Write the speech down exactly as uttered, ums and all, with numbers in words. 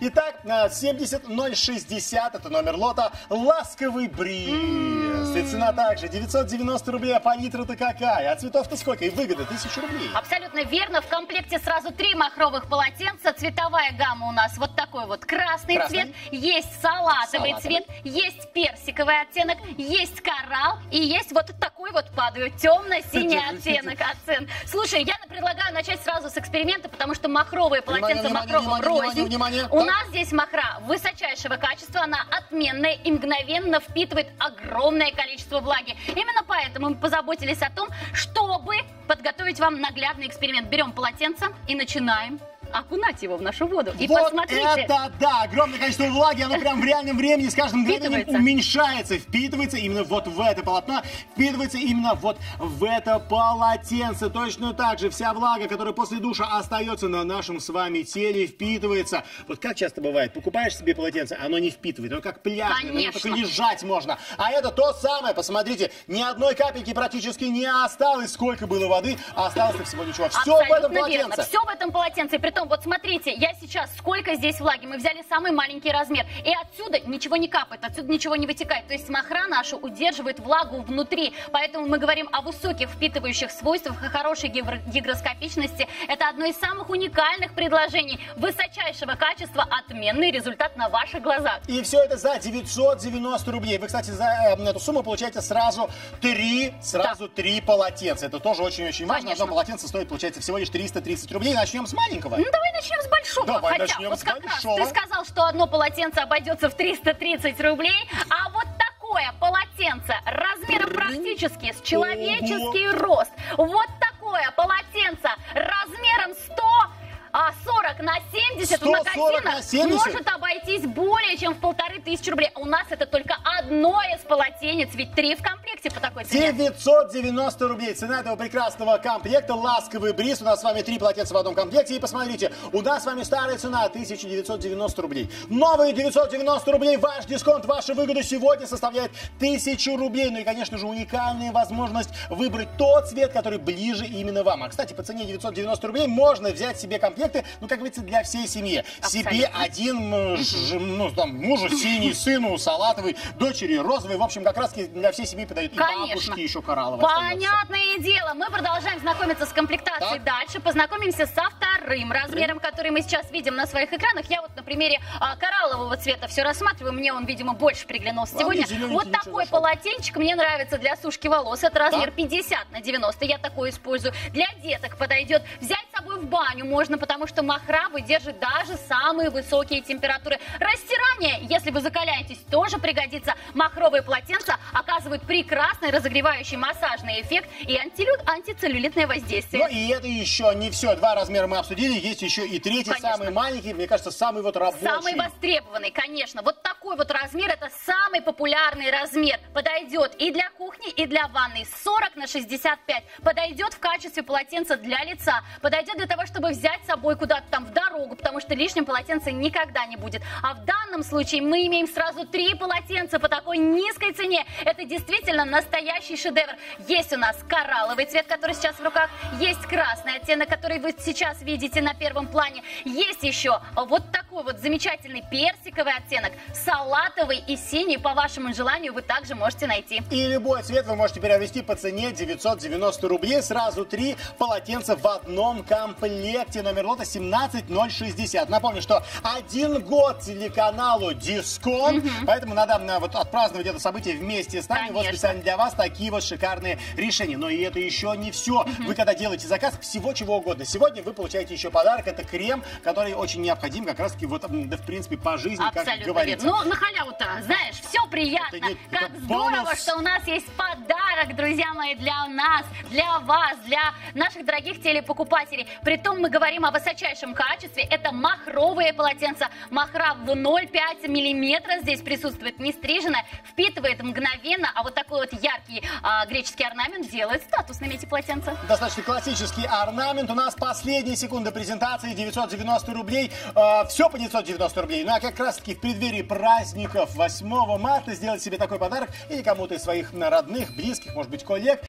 Итак, семьдесят ноль шестьдесят, это номер лота «Ласковый бриз». И цена также девятьсот девяносто рублей, а палитра-то какая? А цветов-то сколько? И выгода тысяча рублей. Абсолютно верно. В комплекте сразу три махровых полотенца. Цветовая гамма у нас вот такой вот красный, красный. цвет. Есть салатовый, салатовый цвет, есть персиковый оттенок, есть коралл и есть вот такой вот падаю темно-синий оттенок оцен. Слушай, я предлагаю начать сразу с эксперимента, потому что махровые полотенца махровым рознь. Внимание, У так. нас здесь махра высочайшего качества, она отменная и мгновенно впитывает огромное количество влаги. Именно поэтому мы позаботились о том, чтобы подготовить вам наглядный эксперимент. Берем полотенце и начинаем окунать его в нашу воду. И вот посмотрите. Это да, огромное количество влаги, оно прям в реальном времени с каждым мгновением уменьшается, впитывается именно вот в это полотно, впитывается именно вот в это полотенце. Точно так же вся влага, которая после душа остается на нашем с вами теле, впитывается. Вот как часто бывает, покупаешь себе полотенце, оно не впитывает, оно как пляжное, на нем только лежать можно. А это то самое, посмотрите, ни одной капельки практически не осталось, сколько было воды, а осталось всего ничего. Все в этом полотенце. Все в этом полотенце, и при том, вот смотрите, я сейчас, сколько здесь влаги, мы взяли самый маленький размер, и отсюда ничего не капает, отсюда ничего не вытекает, то есть махра наша удерживает влагу внутри, поэтому мы говорим о высоких впитывающих свойствах, о хорошей гигроскопичности, это одно из самых уникальных предложений, высочайшего качества, отменный результат на ваших глазах. И все это за девятьсот девяносто рублей, вы, кстати, за э, эту сумму получаете сразу три, сразу да. три полотенца, это тоже очень-очень важно. Конечно. Одно полотенце стоит, получается, всего лишь триста тридцать рублей, начнем с маленького. Ну, давай начнем с большого. Давай Хотя, начнем вот с как большого. раз ты сказал, что одно полотенце обойдется в триста тридцать рублей, а вот такое полотенце размером практически с человеческий Ого. рост, вот такое полотенце размером сто сорок на семьдесят в магазинах может обойтись более чем в полторы тысячи рублей. У нас это только одно из полотенец, ведь три в комплекте по такой цене. девятьсот девяносто рублей. Цена этого прекрасного комплекта «Ласковый бриз». У нас с вами три полотенца в одном комплекте. И посмотрите, у нас с вами старая цена тысяча девятьсот девяносто рублей. Новые девятьсот девяносто рублей. Ваш дисконт, ваша выгода сегодня составляет тысячу рублей. Ну и, конечно же, уникальная возможность выбрать тот цвет, который ближе именно вам. А, кстати, по цене девятьсот девяносто рублей можно взять себе комплект, ну, как говорится, для всей семьи. Абсолютно. Себе один, ну, там, мужу синий, сыну салатовый, дочери розовый. В общем, как раз для всей семьи подают. И бабушки еще коралловые. Понятное дело. Мы продолжаем знакомиться с комплектацией так. дальше. Познакомимся со вторым размером, который мы сейчас видим на своих экранах. Я вот на примере а, кораллового цвета все рассматриваю. Мне он, видимо, больше приглянулся сегодня. Вот такой полотенчик мне нравится для сушки волос. Это размер так. пятьдесят на девяносто. Я такой использую. Для деток подойдет. Взять с собой в баню можно, потому что махра выдержит даже самые высокие температуры. Растирание, если вы закаляетесь, тоже пригодится. Махровые полотенца оказывают прекрасный разогревающий массажный эффект и антилю... антицеллюлитное воздействие. Ну и это еще не все. Два размера мы обсудили. Есть еще и третий, конечно. Самый маленький, мне кажется, самый вот рабочий. Самый востребованный, конечно. Вот такой вот размер, это самый популярный размер. Подойдет и для кухни, и для ванной. сорок на шестьдесят пять. Подойдет в качестве полотенца для лица. Подойдет для того, чтобы взять с собой куда-то там в дорогу, потому что лишним полотенца никогда не будет. А в данном случае мы имеем сразу три полотенца по такой низкой цене. Это действительно настоящий шедевр. Есть у нас коралловый цвет, который сейчас в руках. Есть красный оттенок, который вы сейчас видите на первом плане. Есть еще вот такой вот замечательный персиковый оттенок. Салатовый и синий, по вашему желанию, вы также можете найти. И любой цвет вы можете приобрести по цене девятьсот девяносто рублей. Сразу три полотенца в одном комплекте. Номер лота семнадцать ноль шестьдесят. Напомню, что один год телеканалу «Дисконт», угу. поэтому надо вот отпраздновать это событие вместе с нами. Конечно. Вот специально для вас такие вот шикарные решения. Но и это еще не все. Угу. Вы когда делаете заказ всего чего угодно, сегодня вы получаете еще подарок. Это крем, который очень необходим как раз таки вот, да, в принципе, по жизни, абсолютно как говорится. Ну, на халяву-то, знаешь, все приятно. Это, как это здорово, бонус. Что у нас есть подарок, друзья мои, для нас, для вас, для наших дорогих телепокупателей. Притом мы говорим о высочайшем качестве. Это махровые полотенца. Махра в ноль целых пять миллиметра здесь присутствует, не стриженная, впитывает мгновенно, а вот такой вот яркий а, греческий орнамент делает статусными эти полотенца. Достаточно классический орнамент. У нас последние секунды презентации, девятьсот девяносто рублей. А, все по девятьсот девяносто рублей. Ну а как раз таки в преддверии праздников восьмого марта сделать себе такой подарок или кому-то из своих родных, близких, может быть, коллег.